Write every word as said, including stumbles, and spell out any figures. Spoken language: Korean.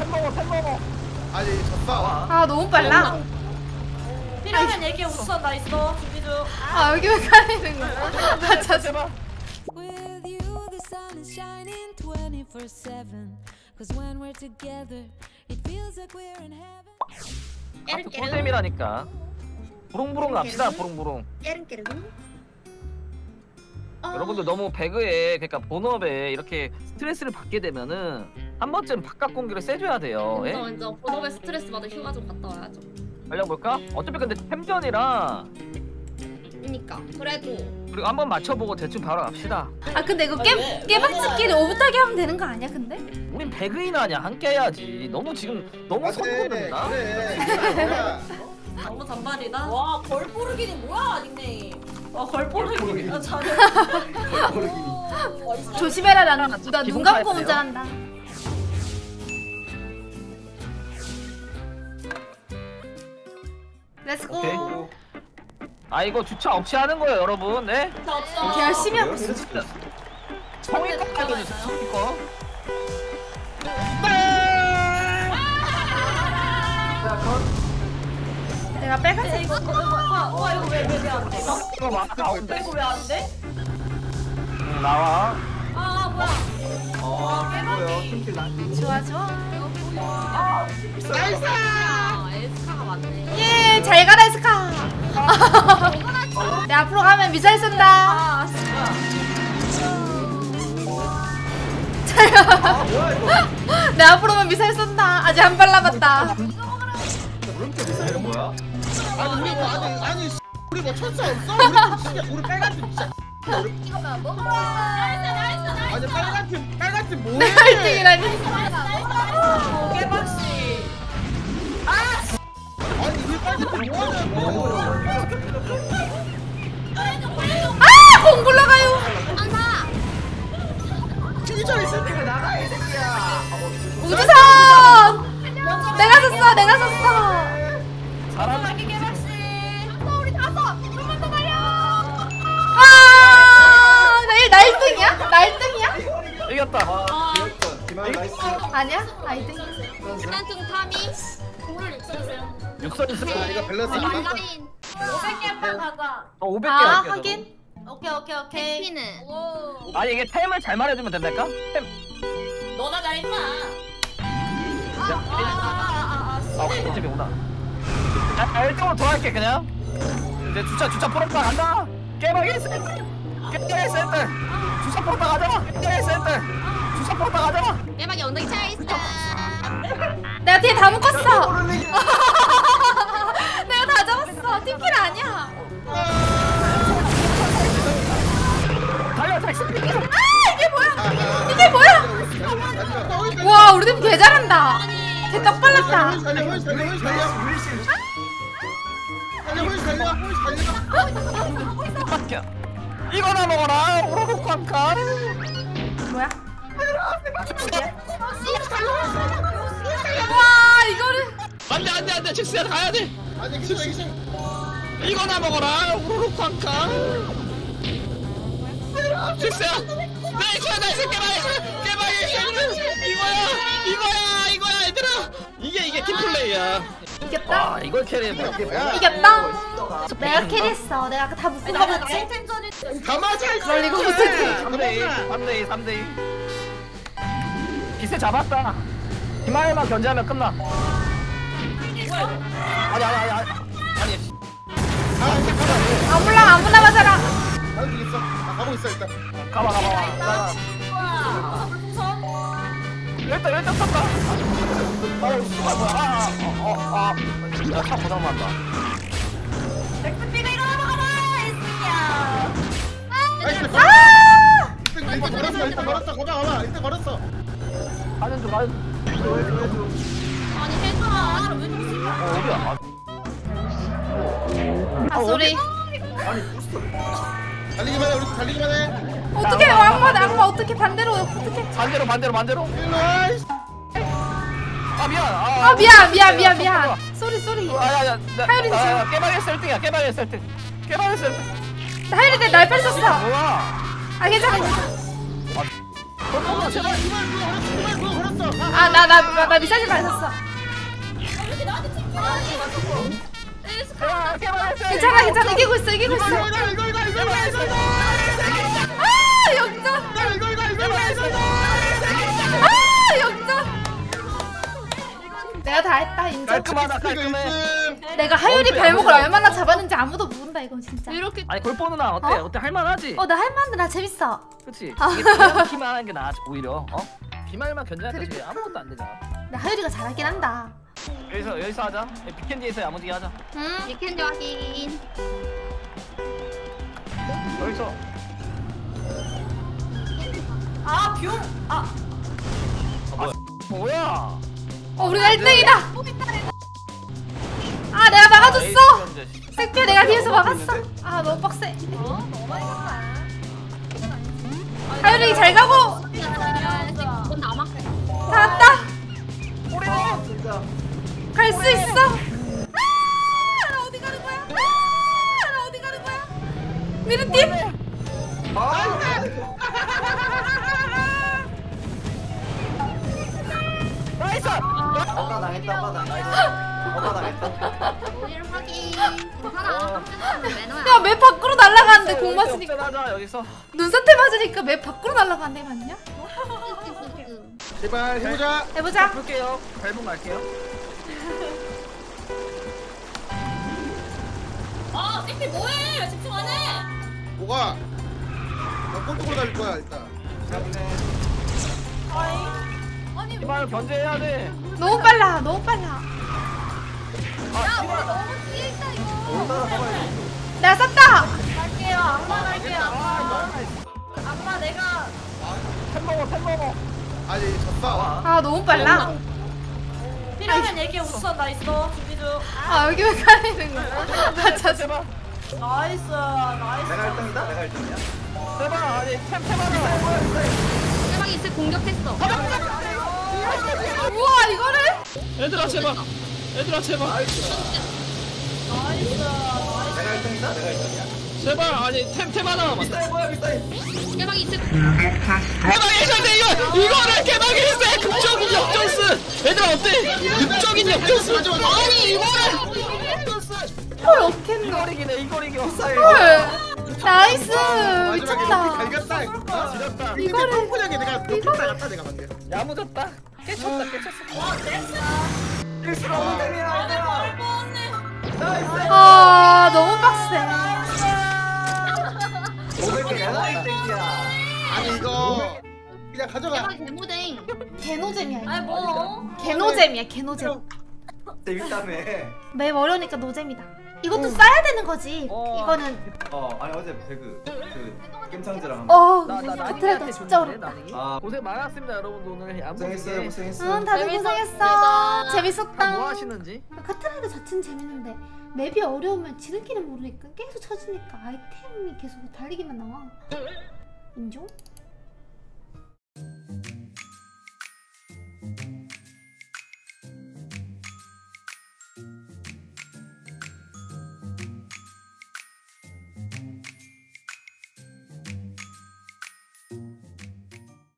템 먹어 템 먹어. 아니 졌다. 아 너무 빨라. 필요하면 얘기해. 우선 나 있어. 준비 중. 아 여기 왜 가리는 거야? 아 제발. With you, the sun is shining twenty-four seven. Cause when we're together, it feels like we're in heaven. 아트 꿀잼이라니까. 부릉부릉 갑시다. 부릉부릉. 깨릉깨릉. 여러분들 너무 배그에 그러니까 본업에 이렇게 스트레스를 받게 되면은 한 번쯤 바깥 공기를 쐬줘야 돼요. 예? 인정 인정. 본업에 스트레스 받아 휴가 좀 갔다 와야죠. 달려볼까? 어차피 근데 템전이라 그니까 그래도 그리고 한번 맞춰보고 대충 바로 갑시다. 아 근데 이거 깨 깨박치기를 오붓하게 하면 되는 거 아니야 근데? 우린 배그인 아니야. 함께 해야지. 너무 지금 너무 선거된다. 그래. 너무 잔발이다. 와 걸포르기니 뭐야 닉네임. 와 걸포르기니. 아 잘해. 조심해라 나는 나 눈 감고 운전한다. 렛츠고. 오케이. 아 이거 주차 없이 하는 거예요 여러분. 네? 이렇게 열심히 하고 있어. 성의껏 해주세요. 성의껏. 내가 빨간색 이거 와, 와 이거 왜 왜 안 돼? 이거 막 나온대. 이거 왜 안 돼? 응, 나와. 아 뭐야? 어, 깨박이. 좋아 좋아. 나이스! 에스카가 맞네. 예, 잘 가라 에스카. 내 앞으로 가면 미사일 쏜다. 아 잘 가. 내 앞으로만 미사일 쏜다. 아직 한 발 남았다. 물음표 미사일은 뭐야? 아니 우리 뭐 아니 아니 우리 뭐 천사 없어? 우리 진짜 우리 빨간팀 진짜. 이거만 먹어. 나이스 나이스 나이스. 아니 빨간팀 빨간팀 뭐해? 내가 일 등이라니. 깨박씨. 아니 우리 빨간팀 뭐하냐고. 아, 공 굴러가요. 기절 있을 때 나가 이 새끼야. 우주선. 내가 졌어. 내가 졌어. 잘한다. 깨박씨. 우리 다섯. 좀만 더 달려. 아, 나, 나 일 등이야? 나 일 등이야? 이겼다. 김한 나이스. 아니야? 나 이 등이야. 신한증 탐이. 공을 육선세요. 육선 있을 아, 이거 밸런스 아, 맞다. 오백 개만 가자. 어 오백 개 아, 할게요. 하긴. 오케이 오케이 오케이. 피는. 저도. 아니 이게 템을 잘 말해주면 된다니까? 템. 너나 나 임마. 야, 아아아아. 아 어차피 오나. 야 일 등으로 돌아갈게 그냥. 이제 주차 주차 풀었다 간다. 깨박이 센터. 깨박이 센터. 주차 풀었다 가자. 깨박이 센터. 주차 풀었다 가자. 깨박이 엉덩이 차 있어. 내가 뒤에 다 묶었어. 내가 다 잡았어. 팀킬 아니야. 달려 택시. 아, 이게 뭐야? 이게 뭐야? 와, 우리 팀 개 잘한다. 개 떡 발랐다. 살려 홀 살려 홀 살려. 살려 홀 살려 홀 살려. 막혀. 이거나 먹어라. 오로로 꽝꽝. 뭐야? 와, 이거를. 안돼 안돼 안돼 잭스야 가야 돼. 아니 기절 기절. 이거나 먹어라. 오로로 꽝꽝. 잭스야. 나이스 나이스 깨박이 깨박이 이거야 이거야 이거야 얘들아. 이게 이게 팀플레이야. 이겼다. 와 이걸 캐리해. 이겼다. 내가 캐리했어. 내가 다 묶은 거 맞지? 다 맞아. 그럴 리가 없어. 삼 대 이 삼 대 이 삼 대 이. 기세 잡았다. 이마일만 견제하면 끝나. 아니 아니 아니 아니 아니. 아 이제 가봐. 아무나 아무나 맞아라. 가고 있어. 아 가고 있어 일단. 가봐 가봐 가봐. 일단 일단 탔다. 어 씨발 뭐야. 아어어아 차 고장 난다. 엑스피가 일어나 먹어라 에스야. 나이스. 아! 일단 일단 걸었어 일단 걸었어 가봐 가봐 일단 걸었어. 가는 중 가는 중. 아니 헬스가 왜 정신? 어 어디야? 아, 소리. 달리기만 해 우리 달리기만 해. 어떻게 왕마 왕마 어떻게 반대로 어떻게? 반대로 반대로 반대로. 일로 와. 아 미안. 아, 미안 미안 미안 미안. 쏘리 쏘리. 아야야. 하율이 지금. 깨방했어 일 등이야. 깨방했어 일 등. 깨방했어 일 등. 하율이 내 날펠 썼어. 뭐야? 아 괜찮아. 골보나 제발. 아 나 나 나 나 미사일 맞았어. 이렇게 나한테 챙겨. 제발 제발 제발. 괜찮아 괜찮아 이기고 있어 이기고 있어. 이거 이거 이거 이거 이거 이거 이거 아 역전. 이거 이거 이거 이거 아 역전. 내가 다 했다 인정. 깔끔하다 깔끔해. 내가 하율이 발목을 얼마나 잡았는지 아무도 모른다 이건 진짜. 이렇게 아니 골보 누나 어때? 어? 어때 할만하지? 어 나 할만한데 나 재밌어. 그치? 아. 이게 그냥 키만 하는 게 나아 오히려. 어? 비말만 견제하니까 그래. 지금 아무것도 안 되잖아. 나 하율이가 잘하긴 한다. 여기서 여기서 하자. 비켄디에서 야무지게 하자. 응. 위켄드 확인. 여기서. 아 뷰. 아 뭐야? 어 우리가 일 등이다. 아 내가 막아줬어. 색표 내가 뒤에서 막았어. 아 너무 빡세. 하율이 잘 가고. 이건 남아. 다 왔다. 아 진짜 갈 수 있어. 아, 나 어디 가는 거야? 아, 나 어디 가는 거야? 미르팀. 나이스! 엄마 당했다 엄마 당했다 엄마 당했다 오일 확인. 하나 매너야. 야, 맵 밖으로 날아가는데 공 맞으니까. 하자 여기서. 눈사태 맞으니까 맵 밖으로 날아가네 맞냐? 제발 해보자 해보자. 볼게요. 발목 갈게요. 아 새끼 뭐해? 집중 안 해. 뭐가 나 꼴뚜기로 달릴 거야 일단 아니 이발 견제해야 돼. 너무 빨라, 너무 빨라. 아, 우리 너무 뒤에 있다 이거. 내가 쐈다. 갈게요. 악마 갈게요. 악마. 악마 내가. 템 먹어, 템 먹어. 아니 졌다 아 너무 빨라. 필요하면 얘기해. 우선 나 있어. 준비 중. 아 여기 왜 가리는 거야? 아 저. 제발. 나이스. 나이스. 내가 일 등이다? 내가 일 등이야? 제발. 아니 템, 템 하나. 대박이 있을 공격했어. 우와 이거를? 얘들아 제발. 얘들아 제발. 나이스. 내가 일 등이다? 내가 일 등이야? 제발. 아니 템, 템 하나 남았다. 비싸이 뭐야 비싸이 대박이 있을. 개방이 있었는데 이거 이거를 개방이 했어. 극적인 역전스. 얘들아 어때? 극적인 역전스. 아니 이거를. 헐 어캔 거. 이거리기네 이거리기. 헐. 나이스 마지막에 미쳤다. 갈겼다 아 지렸다 이거를- 이거를 뻔뻔하게 내가 놓쳤다 갔다 내가 방금 야무졌다. 깨쳤다 깨쳤어. 와 넥스. 일수가 오 등이야 얘들아 나이스 아 너무 빡세. 오백 개야 일 등이야 아니 이거 그냥 가져가 대박이 개모댕. 개노잼이야 이거. 아니 뭐. 개노잼이야 개노잼. 재밌다며 맵 어려우니까 노잼이다. 이것도 쌓아야 되는 거지. 어. 이거는 어 아니 어제 배그 그 겜창즈랑 어 나나 카트라이더 진짜 어렵다. 아 고생 많았습니다 여러분들 오늘 고생했어요 야무지게. 고생했어 응 다들 재밌었습니다. 고생했어. 재밌었다. 다 뭐 하시는지. 카트라이더 자체는 재밌는데 맵이 어려우면 지름길을 모르니까 계속 찾으니까 아이템이 계속 달리기만 나와. 인정?